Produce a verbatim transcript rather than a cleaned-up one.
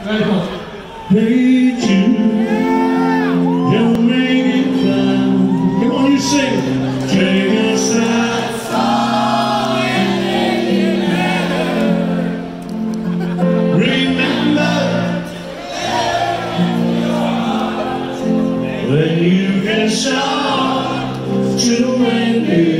Hey Jude, you'll make it fun. Come on, you sing. Take a side fall and then you never remember when you can shout to reindeer.